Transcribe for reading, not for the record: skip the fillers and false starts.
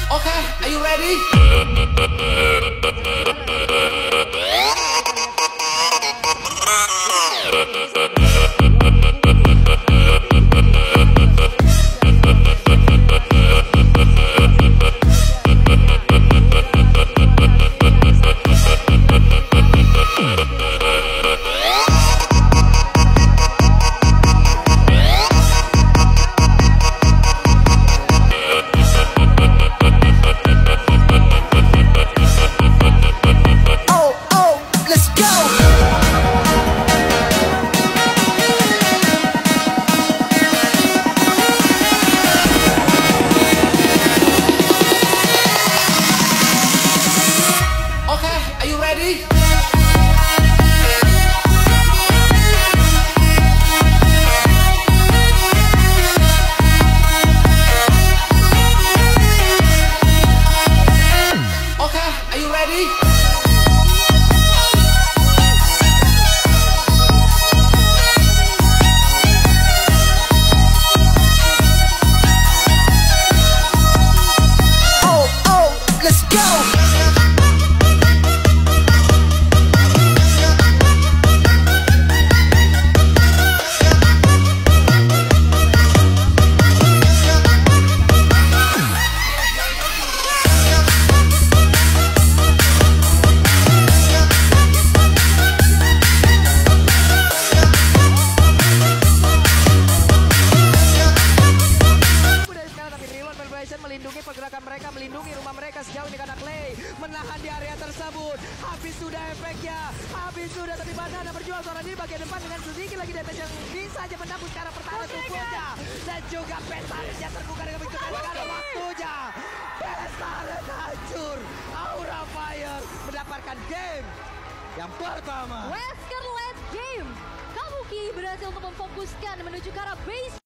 Okay, are you ready? Melindungi pergerakan mereka, melindungi rumah mereka sejauh ini karena Clay menahan di area tersebut. Habis sudah efeknya, habis sudah, tapi Banana berjuang seorang diri bagian depan dengan sedikit lagi damage yang bisa aja menembus ke arah pertahanan tubuhnya. Dan juga Pestarnya terbuka dengan begitu karena waktunya. Pestaren hancur, Aura Fire mendapatkan game yang pertama. Wesker late game. Kabuki berhasil untuk memfokuskan menuju ke arah base